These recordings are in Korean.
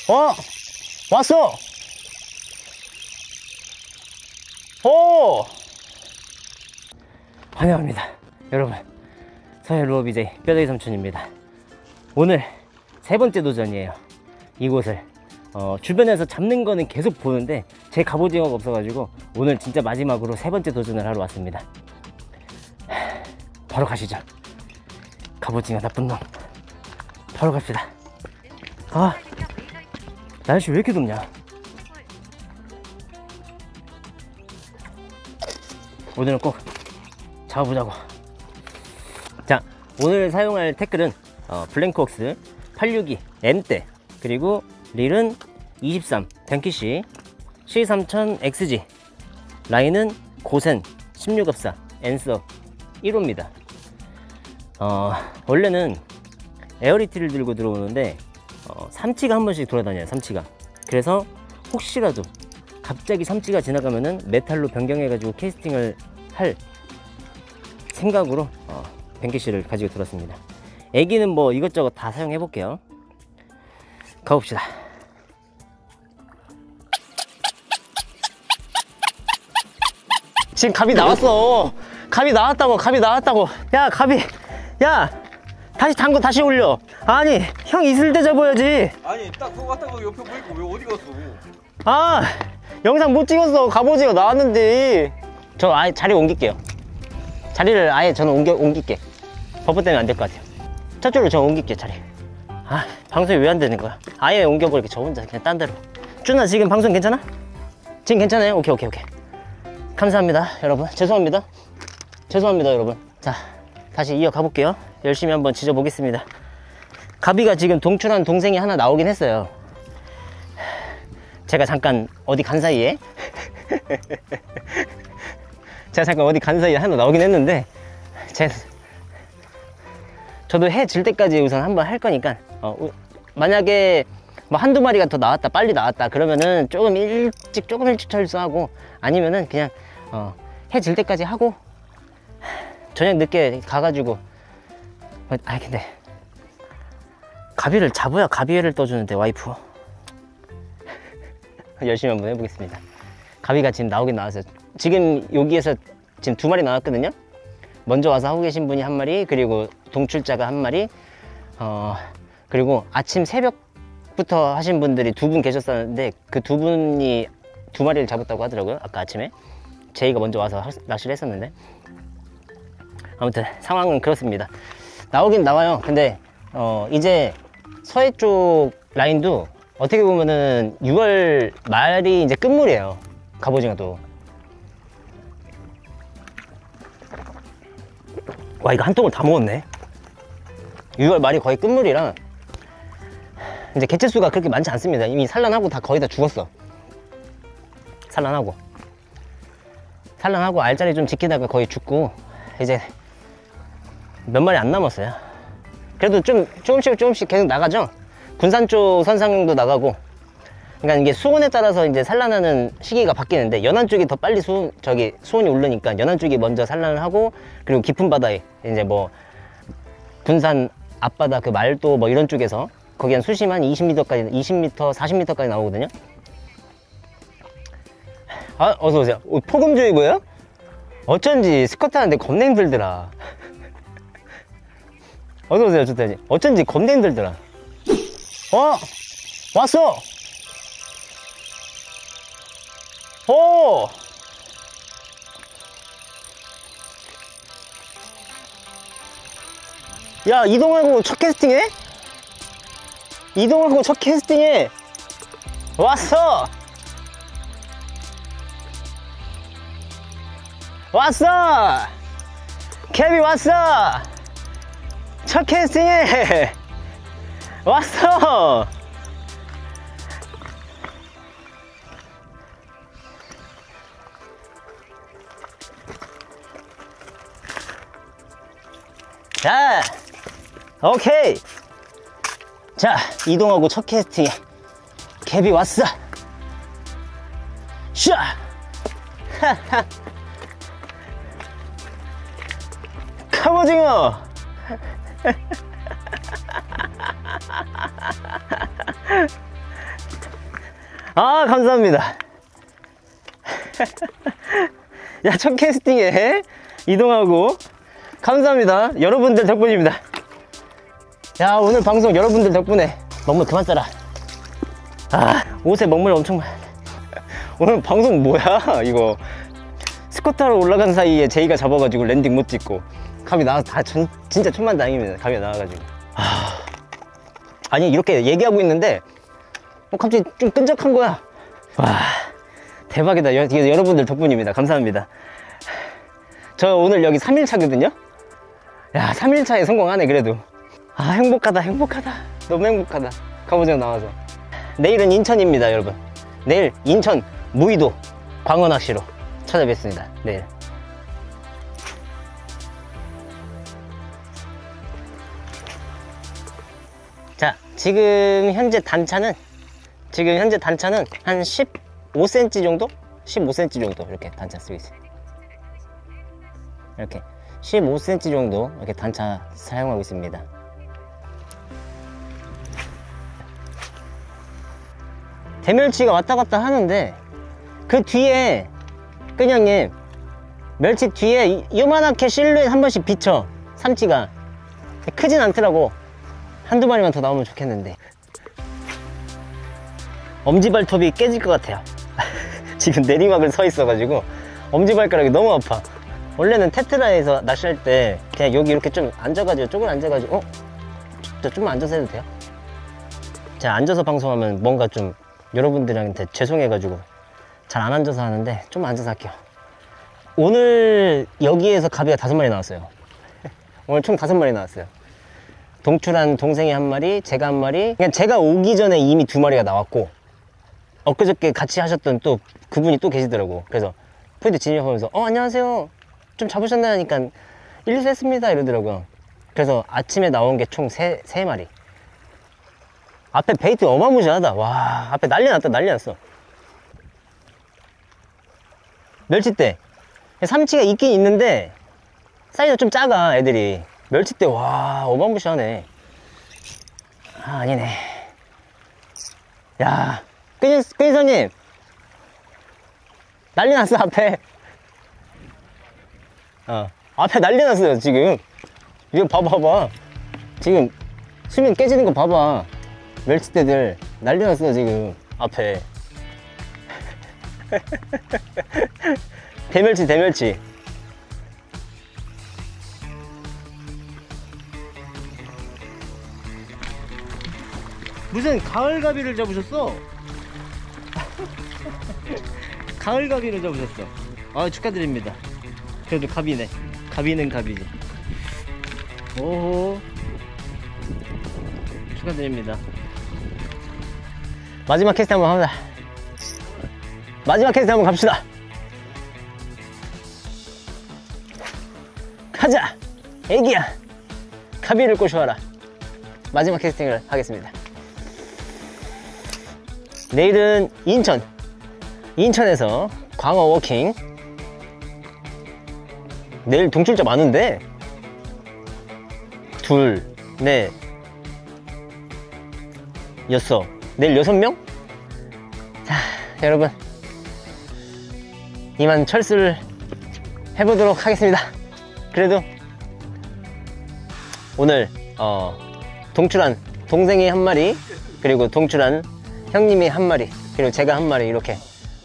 왔어. 오, 환영합니다 여러분. 서해 루어 BJ 뼈대기 삼촌입니다. 오늘 세 번째 도전이에요. 이곳을 주변에서 잡는 거는 계속 보는데 제 갑오징어가 없어가지고 오늘 진짜 마지막으로 세 번째 도전을 하러 왔습니다. 바로 가시죠. 갑오징어 나쁜 놈. 바로 갑시다. 아, 날씨 왜 이렇게 덥냐. 오늘은 꼭 잡아보자고. 자, 오늘 사용할 태클은 블랭크웍스 862 M대, 그리고 릴은 23 뱅키시 C3000XG, 라인은 고센 16합사 앤서 1호입니다. 원래는 에어리티를 들고 들어오는데 삼치가 한 번씩 돌아다녀요. 삼치가. 그래서 혹시라도 갑자기 삼치가 지나가면은 메탈로 변경해 가지고 캐스팅을 할 생각으로 뱅키시를 가지고 들었습니다. 애기는 뭐 이것저것 다 사용해 볼게요. 가봅시다. 지금 갑이 나왔어. 갑이 나왔다고. 갑이 나왔다고. 야, 갑이, 야, 다시 담궈 다시 올려. 아니, 형 있을 때 잡아야지. 아니, 딱 그거 갔다가 옆에 보이고 왜 어디 갔어? 아, 영상 못 찍었어. 갑오징어 나왔는데. 저 아예 자리 옮길게요. 자리를 아예 저는 옮길게. 버프 때문에 안 될 것 같아요. 저쪽으로 저 옮길게, 자리. 아, 방송이 왜 안 되는 거야? 아예 옮겨버릴게. 저 혼자 그냥 딴 데로. 준아, 지금 방송 괜찮아? 지금 괜찮아요? 오케이. 감사합니다 여러분. 죄송합니다 여러분. 자, 다시 이어가 볼게요. 열심히 한번 지져 보겠습니다. 가비가 지금 동출한 동생이 하나 나오긴 했어요. 제가 잠깐 어디 간 사이에 하나 나오긴 했는데, 저도 해 질 때까지 우선 한번 할 거니까, 만약에 뭐 한두 마리가 더 나왔다, 빨리 나왔다 그러면은 조금 일찍 철수하고, 아니면은 그냥 해 질 때까지 하고 저녁 늦게 가가지고. 근데 가비를 잡아야 가비회를 떠주는데 와이프. 열심히 한번 해보겠습니다. 가비가 지금 나오긴 나왔어요. 지금 여기에서 지금 2마리 나왔거든요. 먼저 와서 하고 계신 분이 1마리, 그리고 동출자가 1마리, 그리고 아침 새벽부터 하신 분들이 2분 계셨었는데 그 2분이 2마리를 잡았다고 하더라고요. 아까 아침에 제이가 먼저 와서 낚시를 했었는데. 아무튼 상황은 그렇습니다. 나오긴 나와요. 근데 이제 서해 쪽 라인도 어떻게 보면은 6월 말이 이제 끝물이에요. 갑오징어도. 와, 이거 한 통을 다 먹었네. 6월 말이 거의 끝물이라 이제 개체수가 그렇게 많지 않습니다. 이미 산란하고 다 거의 다 죽었어. 산란하고 알자리 좀 지키다가 거의 죽고 이제 몇 마리 안 남았어요. 그래도 조금씩 계속 나가죠. 군산 쪽 선상용도 나가고. 그러니까 이게 수온에 따라서 이제 산란하는 시기가 바뀌는데, 연안 쪽이 더 빨리 수온이 오르니까 연안 쪽이 먼저 산란을 하고, 그리고 깊은 바다에 이제 뭐 군산 앞바다 그 말도 뭐 이런 쪽에서 거기 한 수심 한 20m, 40m까지 나오거든요. 아, 어서오세요. 폭음주의보예요? 어쩐지 스쿼트 하는데 겁나 힘들더라. 어서오세요. 좋다지. 어쩐지 겁나 힘들더라. 왔어. 오, 야, 이동하고 첫 캐스팅해? 왔어. 캡이 왔어. 첫 캐스팅해. 왔어. 자, 오케이. 자, 이동하고 첫 캐스팅에 캡이 왔어. 샤. 갑오징어. 아, 감사합니다. 야, 첫 캐스팅에 이동하고 감사합니다. 여러분들 덕분입니다. 야, 오늘 방송 여러분들 덕분에. 먹물 그만 써라. 아, 옷에 먹물 엄청 많아. 오늘 방송 뭐야 이거. 스쿼트하러 올라간 사이에 제이가 잡아가지고 랜딩 못 찍고 감이 나와서 진짜 천만다행입니다. 감이 나와가지고. 아니 이렇게 얘기하고 있는데 갑자기 좀 끈적한 거야. 와, 대박이다. 여러분들 덕분입니다. 감사합니다. 저 오늘 여기 3일차거든요 야, 3일차에 성공하네. 그래도 아, 행복하다. 너무 행복하다. 갑오징어 나와서. 내일은 인천입니다 여러분. 내일 인천 무의도 광어낚시로 찾아뵙습니다. 내일. 자, 지금 현재 단차는 한 15cm 정도? 15cm 정도 이렇게 단차 쓰고 있어요. 이렇게 15cm 정도 이렇게 단차 사용하고 있습니다. 대멸치가 왔다 갔다 하는데 그 뒤에 끈형님 멸치 뒤에 요만하게 실루엣 한 번씩 비쳐. 삼치가 크진 않더라고. 한두 마리만 더 나오면 좋겠는데 엄지발톱이 깨질 것 같아요. 지금 내리막을 서 있어가지고 엄지발가락이 너무 아파. 원래는 테트라에서 낚시할 때 그냥 여기 이렇게 좀 앉아가지고 쪽을 앉아가지고 저 좀만 앉아서 해도 돼요? 제가 앉아서 방송하면 뭔가 좀 여러분들한테 죄송해가지고 잘 안 앉아서 하는데 좀 앉아서 할게요. 오늘 여기에서 가비가 5마리 나왔어요. 오늘 총 5마리 나왔어요. 동출한 동생이 1마리, 제가 1마리. 그냥 제가 오기 전에 이미 2마리가 나왔고 엊그저께 같이 하셨던 또 그분이 또 계시더라고. 그래서 포인트 진입하면서 안녕하세요 좀 잡으셨나요? 하니까 일수했습니다 이러더라고요. 그래서 아침에 나온 게 총 3마리. 앞에 베이트 어마무시하다. 와, 앞에 난리 났어. 멸치대 삼치가 있긴 있는데 사이즈가 좀 작아 애들이. 멸치대 와 어마무시하네. 아, 아니네. 야, 끈이사님 난리 났어. 앞에 앞에 난리 났어요 지금. 이거 봐봐. 지금 수면 깨지는 거 봐봐. 멸치대들 난리 났어 지금 앞에. 대멸치. 무슨 가을가비를 잡으셨어? 가을가비를 잡으셨어. 아, 축하드립니다. 그래도 가비네. 가비는 가비지. 오호, 축하드립니다. 마지막 캐스팅 한번 합니다. 마지막 캐스팅 한번 갑시다. 가자 애기야, 가비를 꼬셔와라. 마지막 캐스팅을 하겠습니다. 내일은 인천에서 광어 워킹. 내일 동출자 많은데 둘, 넷, 여섯, 내일 6명? 자, 여러분 이만 철수를 해보도록 하겠습니다. 그래도 오늘 동출한 동생이 1마리, 그리고 동출한 형님이 1마리, 그리고 제가 1마리, 이렇게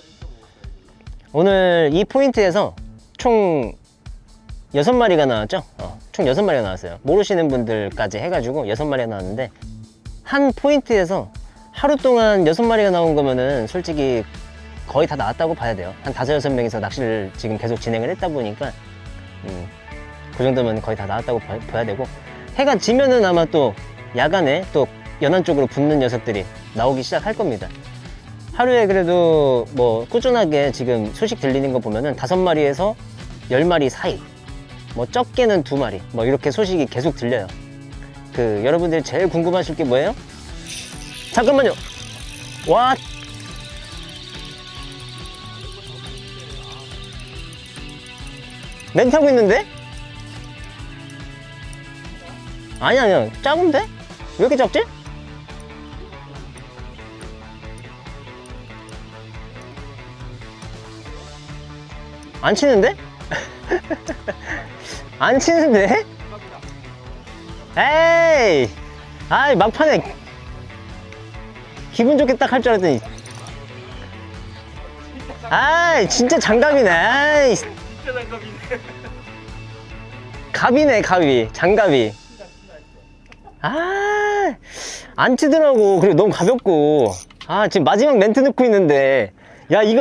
오늘 이 포인트에서 총 6마리가 나왔죠. 총 6마리가 나왔어요. 모르시는 분들까지 해가지고 6마리가 나왔는데, 한 포인트에서 하루 동안 6마리가 나온 거면은 솔직히 거의 다 나왔다고 봐야 돼요. 한 5-6명이서 낚시를 지금 계속 진행을 했다 보니까 그 정도면 거의 다 나왔다고 봐야 되고, 해가 지면은 아마 또 야간에 또 연안 쪽으로 붙는 녀석들이 나오기 시작할 겁니다. 하루에 그래도 뭐 꾸준하게 지금 소식 들리는 거 보면은 5마리에서 10마리 사이, 뭐 적게는 2마리, 뭐 이렇게 소식이 계속 들려요. 여러분들이 제일 궁금하실 게 뭐예요? 잠깐만요. 와, 멘트 하고 있는데? 아니야, 작은데? 왜 이렇게 작지? 안 치는데? 안 치는데? 에이! 아이, 막판에 기분 좋게 딱 할 줄 알았더니. 아이, 진짜 장갑이네. 아이. 진짜 장갑이네. 갑이네, 갑이. 장갑이. 아, 안 치더라고. 그리고 너무 가볍고. 아, 지금 마지막 멘트 넣고 있는데. 야, 이거.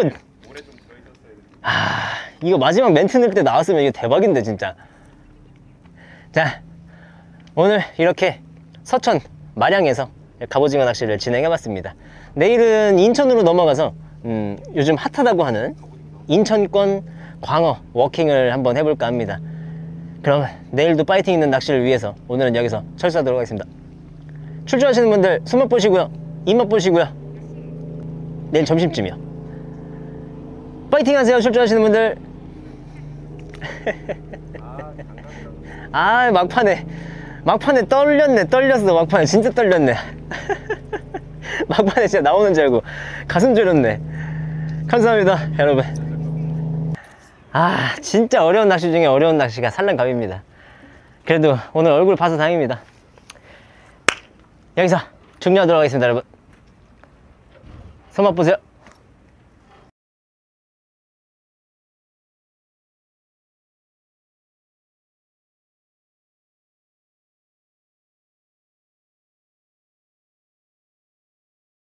아, 이거 마지막 멘트 넣을 때 나왔으면 이거 대박인데, 진짜. 자, 오늘 이렇게 서천 마량에서 갑오징어 낚시를 진행해봤습니다. 내일은 인천으로 넘어가서 요즘 핫하다고 하는 인천권 광어 워킹을 한번 해볼까 합니다. 그럼 내일도 파이팅 있는 낚시를 위해서 오늘은 여기서 철수하도록 하겠습니다. 출조하시는 분들 손맛 보시고요, 입맛 보시고요. 내일 점심쯤이요. 파이팅 하세요. 출조하시는 분들. 아, 막판에 떨렸어. 막판에 진짜 떨렸네. 막판에 진짜 나오는 줄 알고 가슴 졸였네. 감사합니다, 여러분. 아, 진짜 어려운 낚시 중에 어려운 낚시가 산란갑입니다. 그래도 오늘 얼굴 봐서 다행입니다. 여기서 종료하도록 하겠습니다, 여러분. 손맛 보세요.